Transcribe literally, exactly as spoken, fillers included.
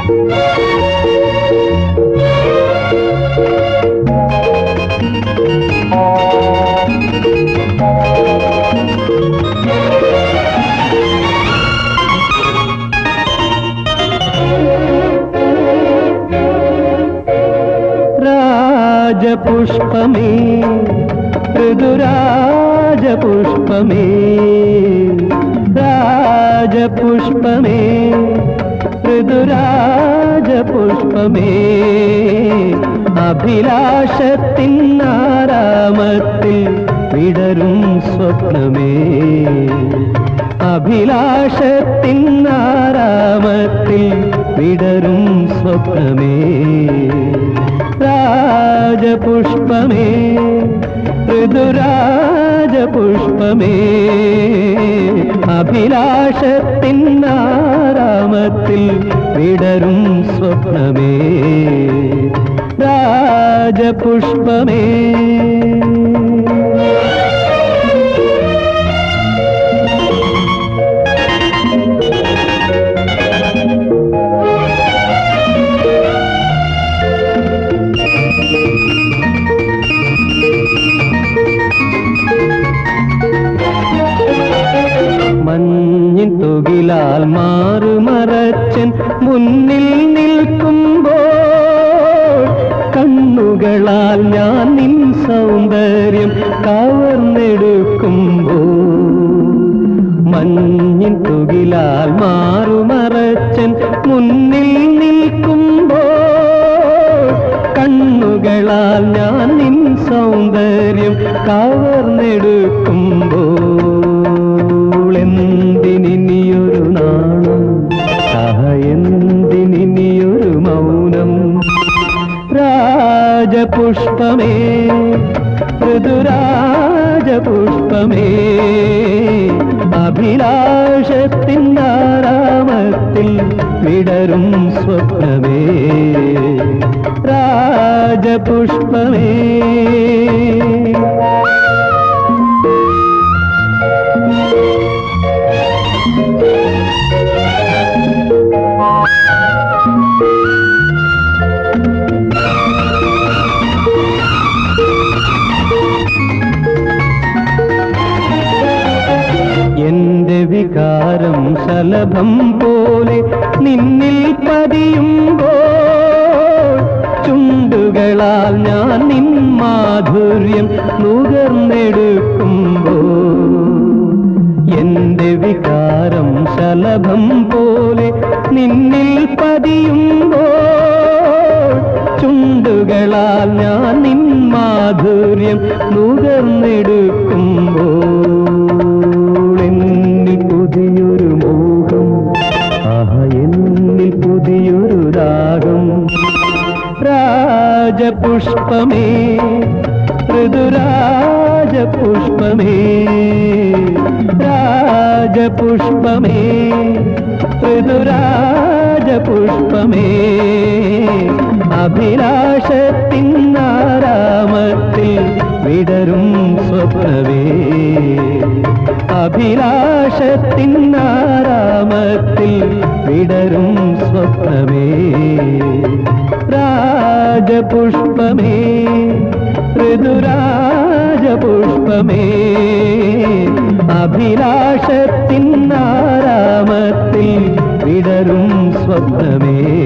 राजपुष्पमे ऋदुराजपुष्पमे राजपुष्पमे ഋതുരാജപുഷ്പമേ അഭിലാഷത്തിൻ ആരാമത്തിൽ വിടരും സ്വപ്നമേ അഭിലാഷത്തിൻ ആരാമത്തിൽ വിടരും സ്വപ്നമേ രാജപുഷ്പമേ ഋതുരാജപുഷ്പമേ അഭിലാഷത്തിൻ ആരാമത്തിൽ വിടരും സ്വപ്നമേ രാജപുഷ്പമേ മഞ്ഞിൻ തുകിലാൽ മാറുമറച്ചൻ മുന്നിൽ നിൽക്കുമ്പോൾ കണ്ണുകളാൽ ഞാൻ നിൻ സൗന്ദര്യം കവർന്നെടുക്കുമ്പോൾ മഞ്ഞിൻ തുകിലാൽ മാറുമറച്ചൻ മുന്നിൽ നിൽക്കുമ്പോൾ കണ്ണുകളാൽ ഞാൻ നിൻ സൗന്ദര്യം കവർന്നെടുക്കുമ്പോൾ എന്തിനിയൊരു നാണം എന്തിനിയൊരു മൗനം രാജപുഷ്പമേ ഋതുരാജപുഷ്പമേ അഭിലാഷത്തിൻ ആരാമത്തിൽ വിടരും സ്വപ്നമേ രാജപുഷ്പമേ എന്റെ വികാരം ശലഭം പോലെ നിന്നിൽ പതിയുമ്പോൾ ചുണ്ടുകളാൽ ഞാൻ നിൻ മാധുര്യം നുകർന്നെടുക്കുമ്പോൾ എന്റെ വികാരം ശലഭം പോലെ നിന്നിൽ പതിയുമ്പോൾ ചുണ്ടുകളാൽ ഞാൻ നിൻ മാധുര്യം നുകർന്നെടുക്കുമ്പോൾ എന്നിൽ പുതിയൊരു മോഹം ആഹ എന്നിൽ പുതിയൊരു രാഗം രാജപുഷ്പമേ ഋതുരാജപുഷ്പമേ രാജപുഷ്പമേ ഋതുരാജപുഷ്പമേ അഭിലാഷത്തിൻ ആരാമത്തിൽ വിടരും സ്വപ്നമേ അഭിലാഷത്തിൻ ആരാമത്തിൽ വിടരും സ്വപ്നമേ രാജപുഷ്പമേ ഋതുരാജപുഷ്പമേ അഭിലാഷത്തിൻ ആരാമത്തിൽ വിടരും സ്വപ്നമേ